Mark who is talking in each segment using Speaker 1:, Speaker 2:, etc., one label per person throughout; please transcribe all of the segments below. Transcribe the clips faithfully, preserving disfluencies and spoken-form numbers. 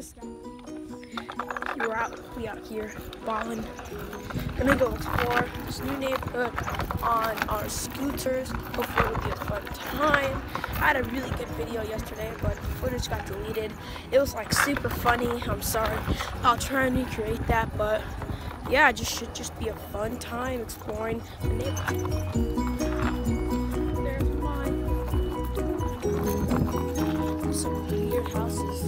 Speaker 1: just we're out, we out here balling. Gonna go explore this new neighborhood on our scooters. Hopefully it'll be a fun time. I had a really good video yesterday, but the footage got deleted. It was like super funny. I'm sorry. I'll try and recreate that, but yeah, it just should just be a fun time exploring the neighborhood. Some weird houses.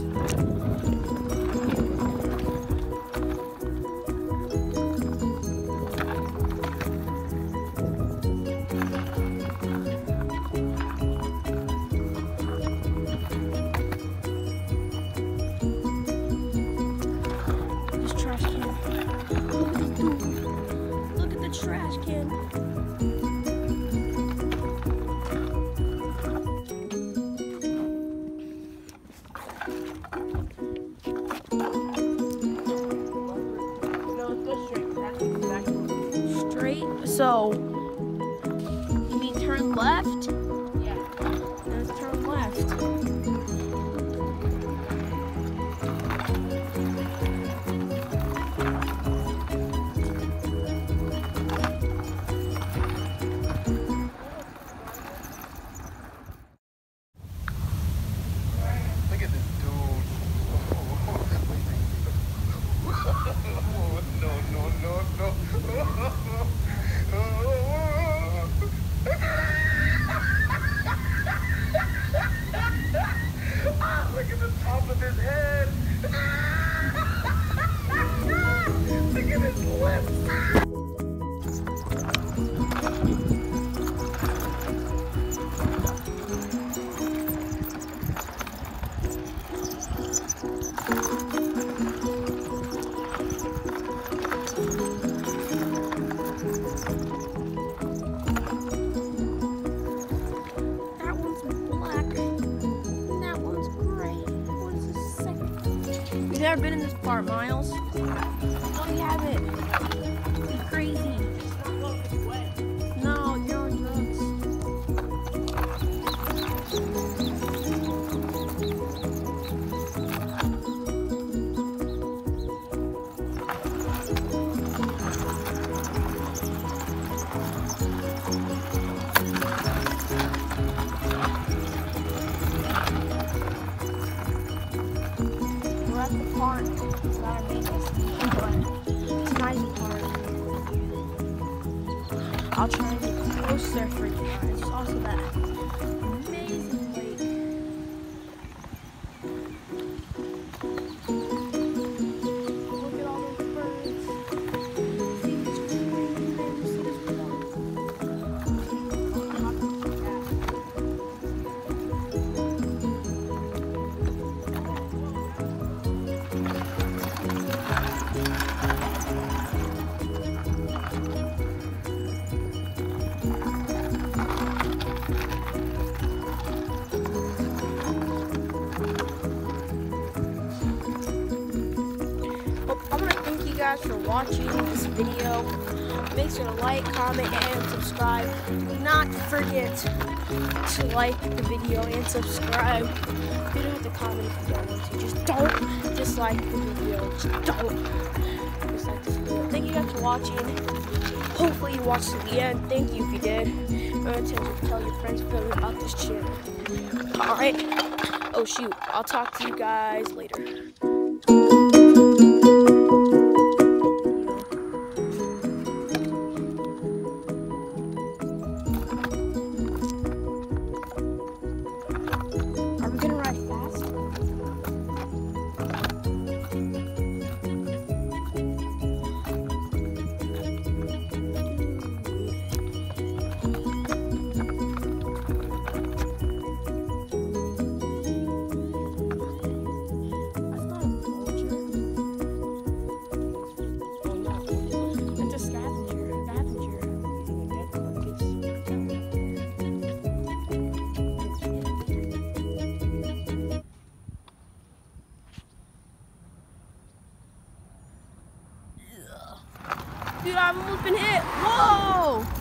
Speaker 1: This trash can. Look at this dude. Look at the trash can. Straight, so you mean turn left? Yeah. Let's turn left.
Speaker 2: Look at this dude. No, no, no, no. Look at the top of his head. Look at his lips.
Speaker 1: You've never been in this part, Miles? Oh, you haven't. You're crazy. No, you're on drugs. We're at the park. It's not a maintenance, but it's a nice park. I'll try and get closer for you guys. There's also that amazing lake. Look at all those birds. See this tree? See this bird? I want to thank you guys for watching this video. Make sure to like, comment, and subscribe. Do not forget to like the video and subscribe. You don't have to comment if you don't want to. Just don't dislike the video. Just don't dislike this video. Thank you guys for watching. Hopefully you watched to the end. Thank you if you did. Remember to tell your friends about this channel. Alright. Oh shoot. I'll talk to you guys later. Are we gonna ride fast? Dude, I've almost been hit. Whoa!